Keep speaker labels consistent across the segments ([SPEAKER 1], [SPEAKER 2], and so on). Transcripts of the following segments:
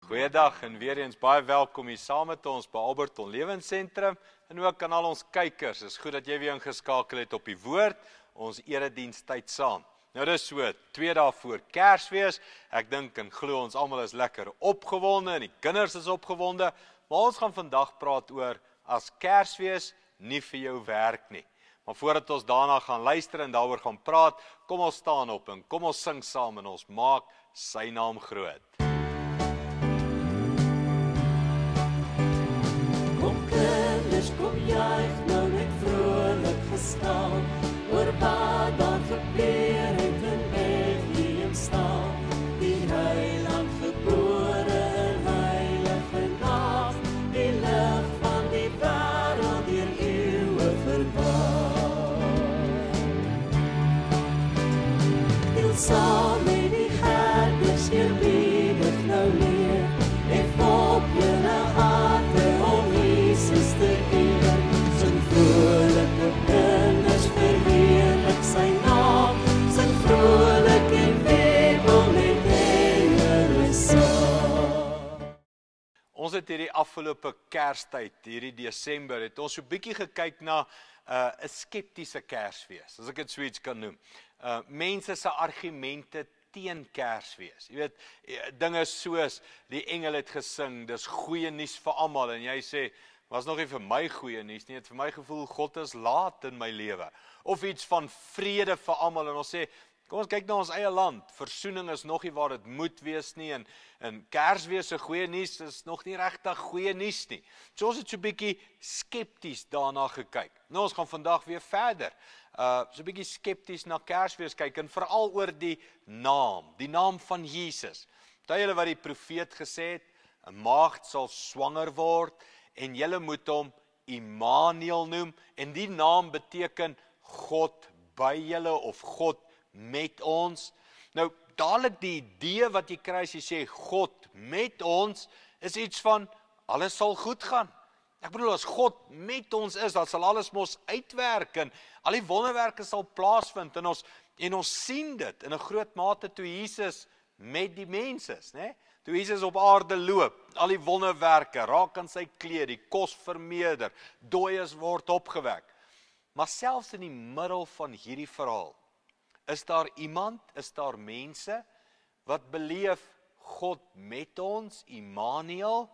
[SPEAKER 1] Goeiedag en weer eens baie welkom hier saam met ons by Alberton Lewensentrum en ook aan al ons kykers. Dit is goed dat jy weer ingeskakel het op die woord, ons eredienstyd saam. Nou dis so 2 dae voor Kersfees. Ek dink en glo ons almal is lekker opgewonde en die kinders is opgewonde, maar ons gaan vandag praat oor as Kersfees nie vir jou werk nie. Maar voordat ons daarna gaan luister en daaroor gaan praat, kom ons staan op en kom ons sing saam en ons maak sy naam groot.
[SPEAKER 2] Kom juig nou net vrolik gestaan, oor wat daar gebeur het in Bethlehem staan. Die heiland gebore in heilige nag, die lig van die wêreld deur eeue verwag. Deel saam met die herders eerbiedig nou leer, hef op julle harte om Jesus te eer. Sing vrolike kinders, verheerlik sy naam, sing vrolik en webel met engele saam.
[SPEAKER 1] Ons het hierdie afgelope Kerstyd, hierdie Desember, het ons so bietjie gekyk na 'n skeptiese Kersfees, as ek dit so iets kan noem. Mense se argumente teen Kersfees. Jy weet, dinge soos die engel het gesing, dis goeie nuus vir almal en jy sê, was nog nie vir my goeie nuus nie, het vir my gevoel God is laat in my lewe. Of iets van vrede vir almal en ons sê, kom ons kyk na ons eie land, versoening is nog nie waar dit moet wees nie en Kersfees se goeie nuus is nog nie regtig goeie nuus nie. So ons het so 'n bietjie skepties daarna gekyk. Nou ons gaan vandag weer verder. So 'n bietjie skepties na Kersfees kyk en veral oor die naam van Jesus. Onthou julle wat die profeet gesê het, 'n maagd sal swanger word en julle moet hom Immanuel noem en die naam beteken God by julle of God met ons. Nou dadelik die idee wat jy kry as jy sê God met ons is iets van alles sal goed gaan. Ek bedoel as God met ons is, dan sal alles mos uitwerk en al die wonderwerke sal plaasvind en ons sien dit in 'n groot mate toe Jesus met die mens is, né? Toe Jesus op aarde loop, al die wonderwerke, raak aan sy kleed, die kos vermeerder, dooies word opgewek. Maar selfs in die middel van hierdie verhaal, is daar mense wat beleef God met ons, Immanuel,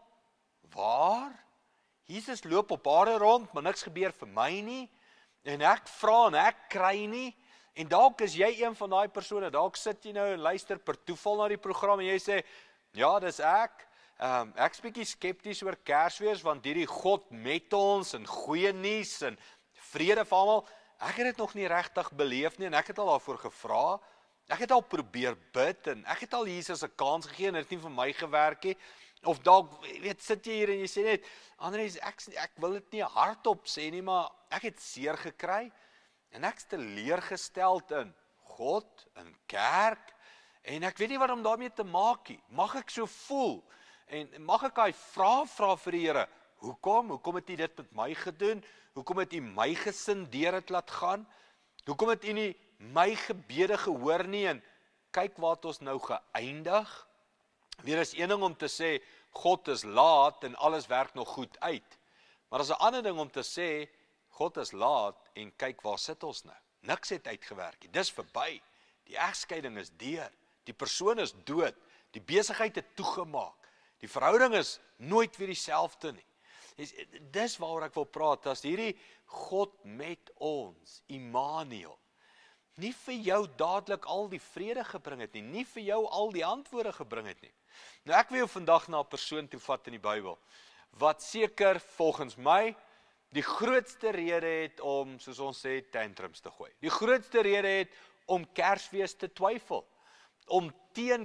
[SPEAKER 1] waar? Jesus loop op aarde rond, maar niks gebeur vir my nie, en ek vra en ek kry nie, en dalk is jy een van daai persone, dalk sit jy nou en luister per toeval na die program en jy sê, ja, dis ek is bietjie skepties oor Kersfees, want hierdie God met ons, en goeie nuus, en vrede vir almal, ek het dit nog nie regtig beleef nie, en ek het al daarvoor gevra, ek het al probeer bid, en ek het al Jesus 'n kans gegee, en dit het nie vir my gewerk nie, of dalk, weet, sit jy hier en jy sê net, Andries, ek wil dit nie hardop sê nie, maar ek het seer gekry, en ek is teleurgesteld in God, in kerk, en ek weet nie wat om daarmee te maak nie, mag ek so voel, en mag ek daai vraag vra vir die Here, hoekom het U dit met my gedoen, hoekom het U my gesin deur dit laat gaan, hoekom het U nie my gebede gehoor nie, en kyk waar het ons nou geëindig. Weer is een ding om te sê, God is laat en alles werk nog goed uit. Maar is 'n ander ding om te sê, God is laat en kyk waar sit ons nou. Niks het uitgewerk nie, dis verby. Die egskeiding is deur, die persoon is dood, die besigheid het toegemaak, die verhouding is nooit weer dieselfde nie. Dis waaroor ek wil praat, as hierdie God met ons, Immanuel, nie vir jou dadelik al die vrede gebring het nie vir jou al die antwoorde gebring het nie. Nou ek wil jou vandag na 'n persoon toe vat in die Bybel, wat seker volgens my die grootste rede het om, soos ons sê, tantrums te gooi. Die grootste rede het om Kersfees te twyfel, om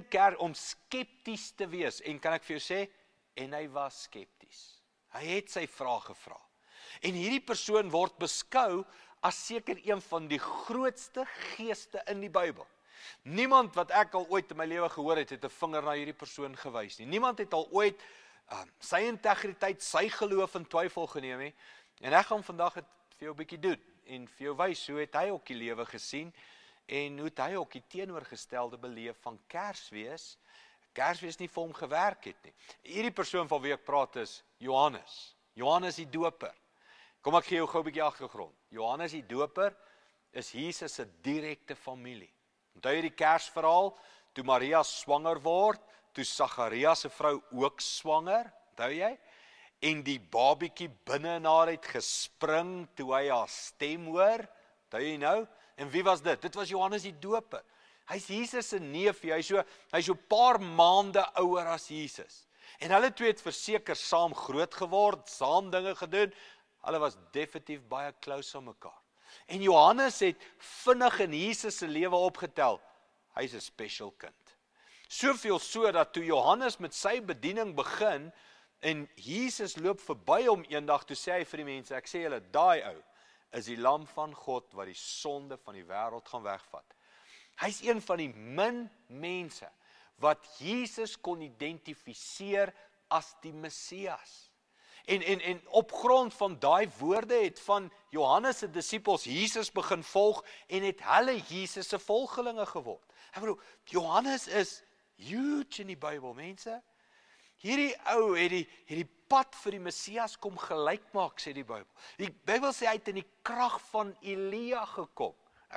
[SPEAKER 1] skepties te wees, en kan ek vir jou sê, en hy was skepties. Hy het sy vrae gevra. En hierdie persoon word beskou as seker een van die grootste geeste in die Bybel. Niemand wat ek al ooit in my lewe gehoor het 'n vinger na hierdie persoon gewys nie. Niemand het al ooit sy integriteit, sy geloof in twyfel geneem nie. En ek gaan vandag dit vir jou 'n bietjie doen en vir jou wys hoe het hy ook die lewe gesien en hoe het hy ook die teenoorgestelde beleef van Kersfees. Kersfees nie vir hom gewerk het nie. Hierdie persoon van wie ek praat is Johannes. Johannes die Doper. Kom ek gee jou gou 'n bietjie agtergrond. Johannes die Doper is Jesus se direkte familie. Onthou jy die Kersverhaal, toe Maria swanger word, toe Sagarias se vrou ook swanger, onthou jy? En die babietjie binne in haar het gespring toe hy haar stem hoor, onthou jy nou? En wie was dit? Dit was Johannes die Doper. Hy's Jesus se neefie, hy's so 'n paar maande ouer as Jesus. En hulle twee het verseker saam groot geword, saam dinge gedoen. Hulle was definitief baie close aan mekaar. En Johannes het vinnig in Jesus se lewe opgetel. Hy's 'n special kind. Soveel so dat toe Johannes met sy bediening begin en Jesus loop verby hom eendag, toe sê hy vir die mense, ek sê julle, daai ou is die lam van God wat die sonde van die wêreld gaan wegvat. Hy's een van die min mense wat Jesus kon identifiseer as die Messias. En op grond van daai woorde het van Johannes se disippels Jesus begin volg en het hulle Jesus se volgelinge geword. Ek bedoel, Johannes is huge in die Bybel, mense. Hierdie ou het die pad vir die Messias kom gelyk maak, sê die Bybel. Die Bybel sê hy het in die krag van Elia gekom.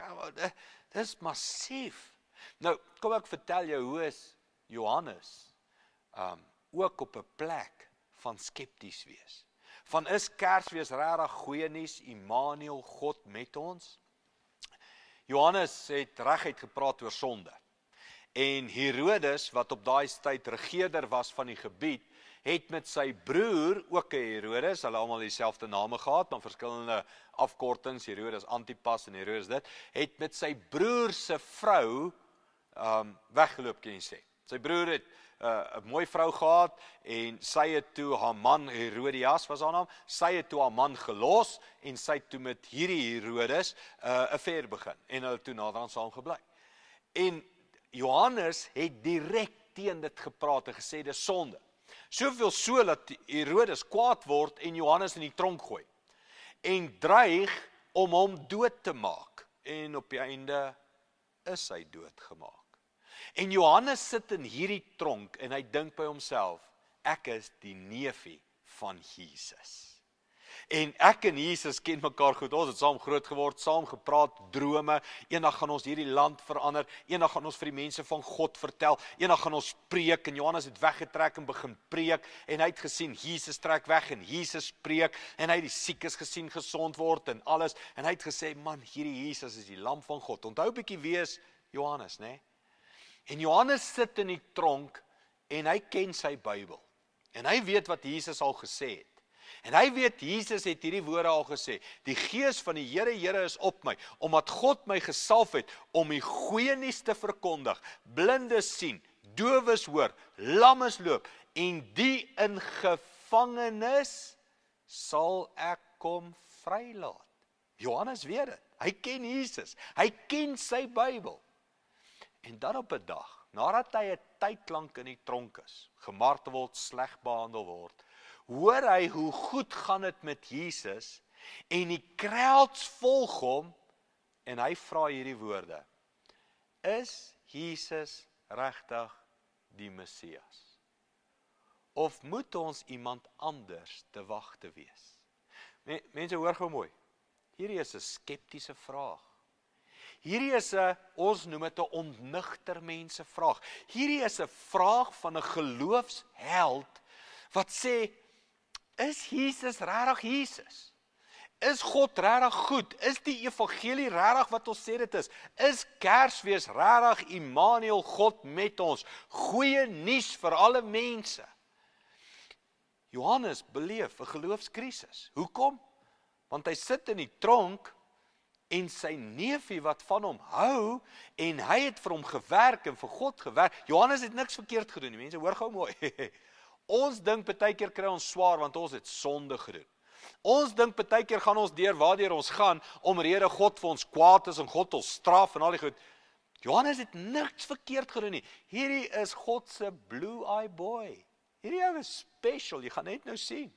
[SPEAKER 1] Dis massief. Nou, kom ek vertel jou hoe is Johannes ook op 'n plek van skepties wees. Van is Kersfees regtig goeie nuus, Immanuel, God met ons? Johannes het reguit gepraat oor sonde. En Herodes, wat op daai tyd regerder was van die gebied, het met sy broer, ook 'n Herodes, hulle almal dieselfde name gehad, maar verskillende afkortings, Herodes Antipas en Herodes dit, het met sy broer se vrou weggeloop, kan jy sê. Sy broer het 'n mooi vrou gehad en sy het toe haar man, Herodias was haar naam, sy het toe haar man gelos en sy het toe met hierdie Herodes 'n affair begin en hulle toe naderhand saam gebly. En Johannes het direk teen dit gepraat en gesê dis sonde. Soveel so dat Herodes kwaad word en Johannes in die tronk gooi en dreig om hom dood te maak. En op die einde is hy doodgemaak. En Johannes sit in hierdie tronk en hy dink by homself, ek is die neefie van Jesus. En ek en Jesus ken mekaar goed, ons het saam groot geword, saam gepraat, drome, eendag gaan ons hierdie land verander, eendag gaan ons vir die mense van God vertel, eendag gaan ons preek, en Johannes het weggetrek en begin preek, en hy het gesien, Jesus trek weg, en Jesus preek, en hy het die siekes gesien, gesond word, en alles, en hy het gesê, man, hierdie Jesus is die lam van God. Onthou bietjie wie is Johannes, né? En Johannes sit in die tronk, en hy ken sy Bybel, en hy weet wat Jesus al gesê het. En hy weet, Jesus het hierdie woorde al gesê, die gees van die Here is op my, omdat God my gesalf het, om die goeie nuus te verkondig, blindes sien, dowes hoor, lammes loop, en die in gevangenis sal ek kom vrylaat. Johannes weet dit, hy ken Jesus, hy ken sy Bybel. En dan op 'n dag, nadat hy 'n tyd lank in die tronk is, gemartel word, sleg behandel word, hoor hy hoe goed gaan dit met Jesus, en die crowds volg hom, en hy vra hierdie woorde, is Jesus regtig die Messias? Of moet ons iemand anders te wagte wees? Mense, hoor gou mooi, hierdie is 'n skeptiese vraag. Hierdie is ons noem dit 'n ontnigter mense vraag. Hierdie is 'n vraag van 'n geloofsheld, wat sê, is Jesus regtig Jesus? Is God regtig goed? Is die evangelie regtig wat ons sê dit is? Is Kersfees regtig Immanuel, God met ons? Goeie nuus vir alle mense. Johannes beleef 'n geloofskrisis. Hoekom? Want hy sit in die tronk, en sy neefie wat van hom hou, en hy het vir hom gewerk en vir God gewerk. Johannes het niks verkeerd gedoen, die mense, hoor gou mooi. Ons dink partykeer kry ons swaar, want ons het sonde gedoen. Ons dink partykeer gaan ons deur waardeur ons gaan, omrede God vir ons kwaad is, en God ons straf, en al die goed. Johannes het niks verkeerd gedoen nie. Hierdie is God se blue-eye boy. Hierdie ou is special, jy gaan net nou sien.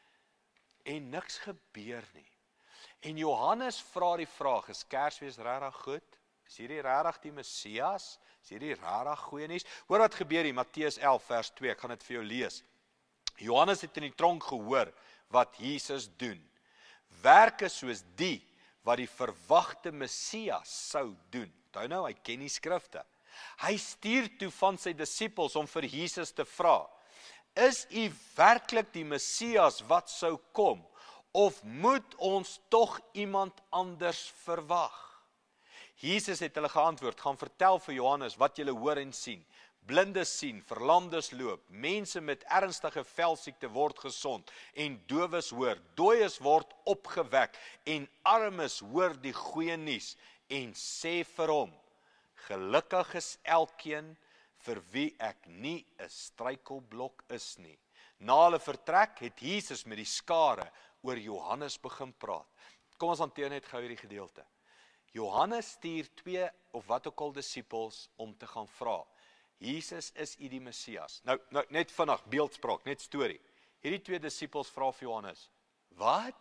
[SPEAKER 1] En niks gebeur nie. En Johannes vra die vraag, is Kersfees regtig goed? Is hierdie regtig die Messias? Is hierdie regtig goeie nuus? Hoor wat gebeur hier, Matteus 11 vers 2, ek gaan dit vir jou lees. Johannes het in die tronk gehoor wat Jesus doen. Werke soos die wat die verwagte Messias sou doen. Onthou nou, hy ken die skrifte. Hy stuur toe van sy disippels om vir Jesus te vra, is u werklik die Messias wat sou kom, of moet ons tog iemand anders verwag? Jesus het hulle geantwoord, gaan vertel vir Johannes wat julle hoor en sien. Blindes sien, verlamdes loop, mense met ernstige velsiekte word gesond en dowes hoor, dooies word opgewek en armes hoor die goeie nuus en sê vir hom, gelukkig is elkeen vir wie ek nie 'n struikelblok is nie. Na hulle vertrek het Jesus met die skare oor Johannes begin praat. Kom ons hanteer net gou hierdie gedeelte. Johannes stuur 2 of wat ook al disippels om te gaan vra. Jesus, is u die Messias? Nou net vinnig, beeldspraak, net storie. Hierdie 2 disippels vra vir Johannes, wat?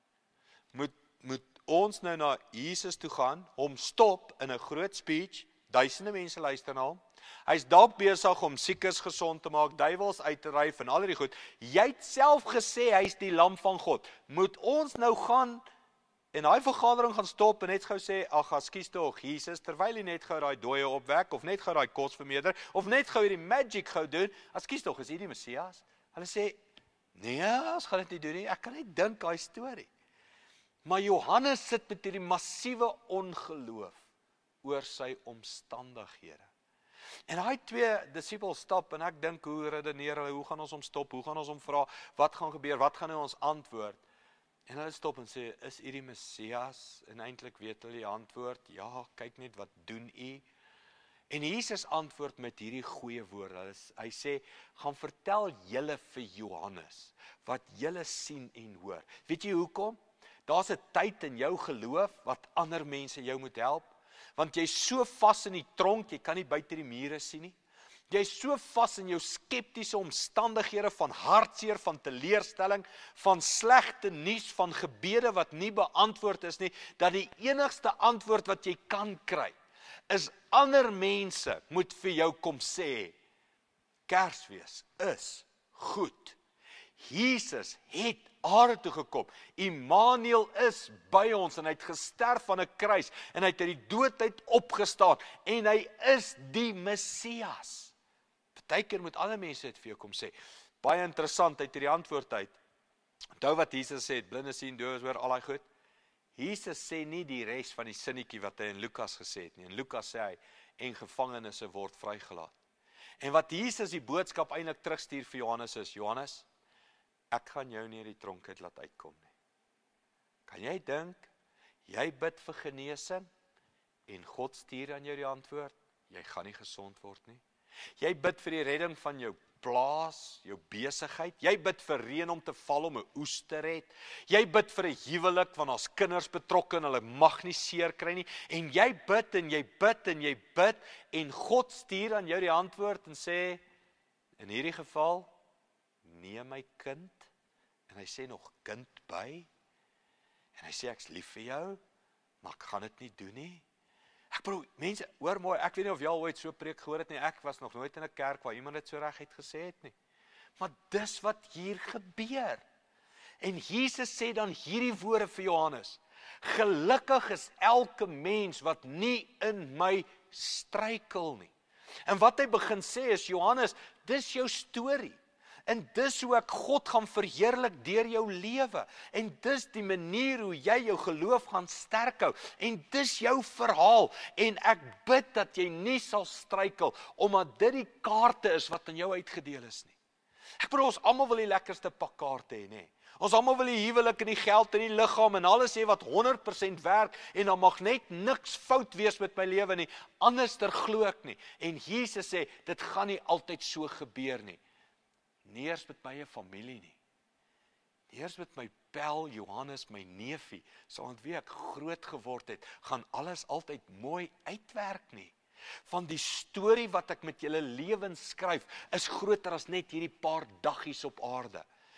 [SPEAKER 1] Moet ons nou na Jesus toe gaan, hom stop in 'n groot speech, duisende mense luister na hom. Hy's dalk besig om siekes gesond te maak, duiwels uit te dryf en al die goed. Jy het self gesê hy's die lam van God. Moet ons nou gaan en daai vergadering gaan stop en net gou sê, ag, ekskuus tog, Jesus, terwyl hy net gou daai dooie opwek, of net gou daai kos vermeerder, of net gou hierdie magic gou doen, ekskuus tog, is hy die Messias? Hulle sê, nee, ons gaan dit nie doen nie, ek kan net dink daai storie. Maar Johannes sit met hierdie massiewe ongeloof oor sy omstandighede. En daai 2 disippels stap en ek dink, hoe redeneer hulle, hoe gaan ons hom stop, hoe gaan ons hom vra, wat gaan gebeur, wat gaan hy ons antwoord? En hulle stop en sê, is u die Messias? En eintlik weet hulle die antwoord, ja, kyk net wat doen u. En Jesus antwoord met hierdie goeie woorde. Hy sê, gaan vertel julle vir Johannes wat julle sien en hoor. Weet jy hoekom? Daar's 'n tyd in jou geloof wat ander mense jou moet help, want jy's so vas in die tronk, jy kan nie buite die mure sien nie. Jy's so vas in jou skeptiese omstandighede van hartseer, van teleurstelling, van slegte nuus, van gebede wat nie beantwoord is nie, dat die enigste antwoord wat jy kan kry, is ander mense moet vir jou kom sê, Kersfees is goed. Jesus het aarde toe gekom. Immanuel is by ons en hy het gesterf aan 'n kruis en hy het uit die dood uit opgestaan en hy is die Messias. Partykeer moet ander mense dit vir jou kom sê. Baie interessant uit hierdie antwoord uit. Onthou wat Jesus sê, blinde sien, dowes hoor, al daai goed. Jesus sê nie die res van die sinnetjie wat hy in Lukas gesê het nie. In Lukas sê hy, en gevangenes word vrygelaat. En wat Jesus die boodskap eintlik terugstuur vir Johannes is, Johannes, ek gaan jou nie uit die tronk uit laat uitkom nie. Kan jy dink, jy bid vir genesing en God stuur aan jou die antwoord, jy gaan nie gesond word nie. Jy bid vir die redding van jou plaas, jou besigheid. Jy bid vir reën om te val om 'n oes te red. Jy bid vir 'n huwelik want daar's kinders betrokke en hulle mag nie seer kry nie. En jy bid en jy bid en jy bid en God stuur aan jou die antwoord en sê, in hierdie geval, neem my kind. En hy sê nog kind by. En hy sê, ek's lief vir jou, maar ek gaan dit nie doen nie. Ek bedoel, mense, hoor mooi, ek weet nie of jy al ooit so preek gehoor het nie, ek was nog nooit in 'n kerk waar iemand dit so reguit gesê het nie. Maar dis wat hier gebeur. En Jesus sê dan hierdie woorde vir Johannes, gelukkig is elke mens wat nie in my struikel nie. En wat hy begin sê is, Johannes, dis jou storie. En dis hoe ek God gaan verheerlik deur jou lewe. En dis die manier hoe jy jou geloof gaan sterk hou. En dis jou verhaal. En ek bid dat jy nie sal struikel, omdat dit die kaarte is wat aan jou uitgedeel is nie. Ek bedoel, ons almal wil die lekkerste pak kaarte hê, nê? Ons almal wil die huwelik en die geld en die liggaam en alles hê wat 100% werk en dan mag net niks fout wees met my lewe nie. Anderster glo ek nie. En Jesus sê, dit gaan nie altyd so gebeur nie. Nie eers met my familie nie. Nie eers met my pel, Johannes, my neefie, saam met wie ek groot geword het, gaan alles altyd mooi uitwerk nie. Van die storie wat ek met julle lewens skryf, is groter as net hierdie paar daggies op aarde.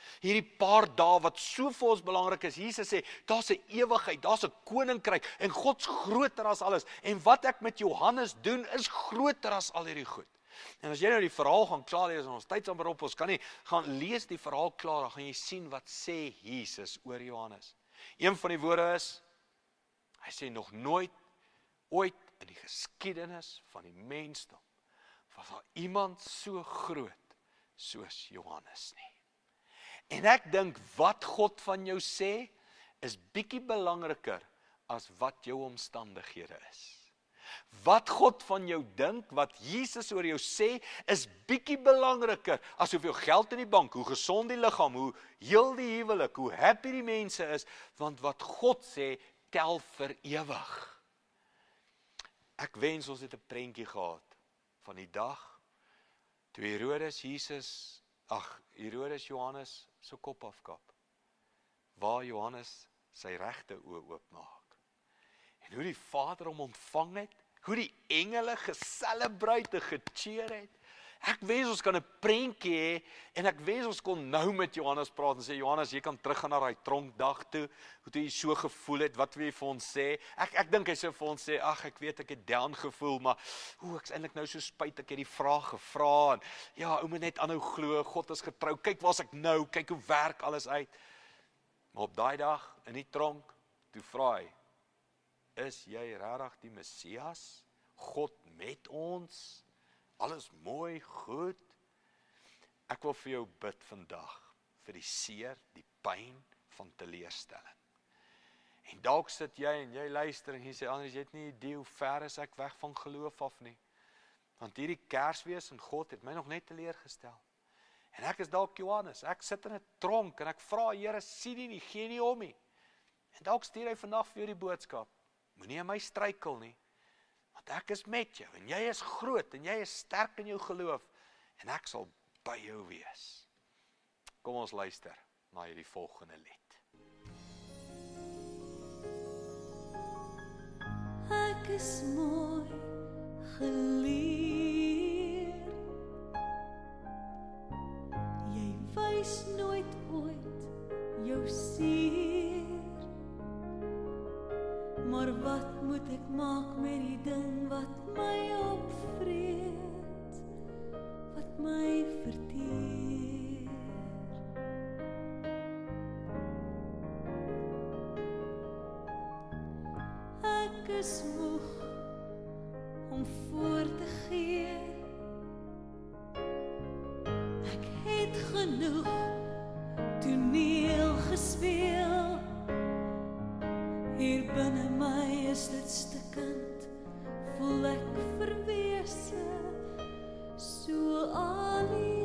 [SPEAKER 1] Hierdie paar dae wat so vir ons belangrik is, Jesus sê, daar's 'n ewigheid, daar's 'n koninkryk, en God's groter as alles, en wat ek met Johannes doen, is groter as al hierdie goed. En as jy nou die verhaal gaan klaar lees, ons tyd saam op, ons kan nie gaan lees die verhaal klaar, dan gaan jy sien wat sê Jesus oor Johannes. Een van die woorde is, hy sê nog nooit, ooit in die geskiedenis van die mensdom, was daar iemand so groot soos Johannes nie. En ek dink wat God van jou sê, is bietjie belangriker as wat jou omstandighede is. Wat God van jou dink, wat Jesus oor jou sê, is bietjie belangriker as hoeveel geld in die bank, hoe gesond die liggaam, hoe heel die huwelik, hoe happy die mense is, want wat God sê, tel vir ewig. Ek wens ons het 'n prentjie gehad van die dag toe Herodes Johannes se kop afkap, waar Johannes sy regte oë oopmaak. En hoe die Vader hom ontvang het, hoe die engele geselebrate gecheer het. Ek wens ons kan 'n prentjie hê, en ek wens ons kon nou met Johannes praat en sê, Johannes, jy kan teruggaan na daai tronkdag toe, hoe jy so gevoel het, wat wil jy vir ons sê? Ek dink hy sou vir ons sê, ag, ek weet ek het down gevoel, maar ek is eintlik nou so spyt, ek het die vraag gevra, en ja, ou moet net aanhou glo, God is getrou, kyk waar's ek nou, kyk hoe werk alles uit. Maar op daai dag, in die tronk, toe vra hy, is jy regtig die Messias? God met ons? Alles mooi, goed. Ek wil vir jou bid vandag, vir die seer, die pyn van teleurstelling. En dalk sit jy en jy luister en jy sê, Andries, jy het nie idee hoe ver is ek weg van geloof af nie. Want hierdie Kersfees en God het my nog net teleurgestel. En ek is dalk Johannes, ek sit in 'n tronk en ek vra, Here, sien nie, gee nie om nie. En dalk stuur hy vandag vir jou die boodskap, moenie aan my struikel nie, want ek is met jou, en jy is groot, en jy is sterk in jou geloof, en ek sal by jou wees. Kom ons luister na hierdie volgende lied.
[SPEAKER 2] Ek is mooi geleer, jy wys nooit ooit jou seer, maar wat moet ek maak met die ding wat my opvreet, wat my verteer? Ek is moeg om voor te gee, ek het genoeg toneel gespeel, hier binne my is dit stikkend, voel ek verwese, so alleen.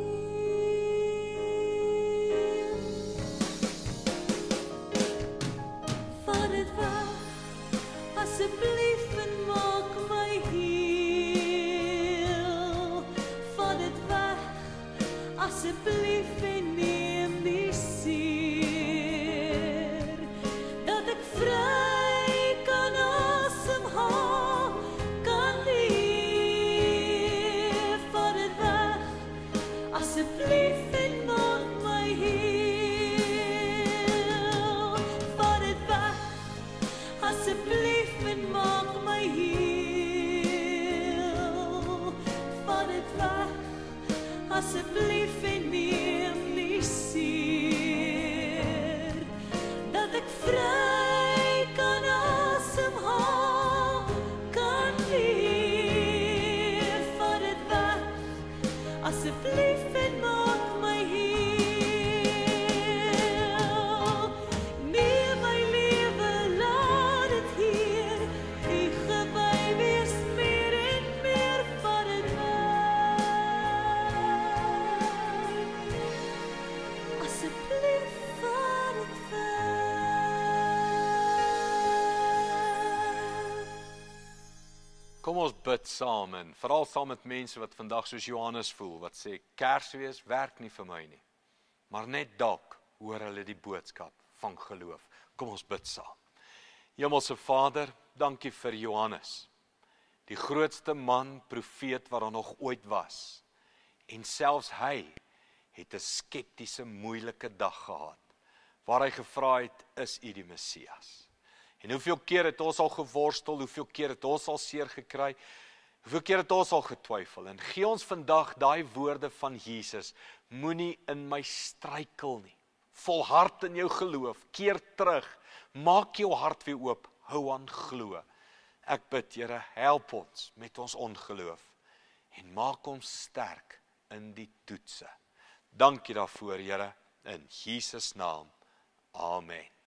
[SPEAKER 2] Vat dit weg, asseblief, en maak my heel. Vat dit weg, asseblief, en neem die seer, dat ek vry kan asemhaal, kan leef. Vat dit weg, asseblief, en maak my heel. Vat dit weg, asseblief, en maak my heel. Vat dit weg, asseblief, en neem die seer, dat ek vry kan asemhaal, kan leef. Vat dit weg, asseblief, en maak my heel. Neem my lewe, laat dit hier die gewy wees, meer en meer. Vat dit weg, asseblief, vat dit weg.
[SPEAKER 1] Kom ons bid saam, en veral saam met mense wat vandag soos Johannes voel, wat sê, Kersfees werk nie vir my nie, maar net dalk hoor hulle die boodskap van geloof. Kom ons bid saam. Hemelse Vader, dankie vir Johannes, die grootste man, profeet wat daar nog ooit was, en selfs hy het 'n skeptiese, moeilike dag gehad, waar hy gevra het, is U die Messias? En hoeveel keer het ons al geworstel, hoeveel keer het ons al seer gekry, hoeveel keer het ons al getwyfel, en gee ons vandag daai woorde van Jesus, moenie in my struikel nie, volhard in jou geloof, keer terug, maak jou hart weer oop, hou aan glo. Ek bid, Here, help ons met ons ongeloof, en maak ons sterk in die toetse. Dankie daarvoor, Here, in Jesus naam, amen.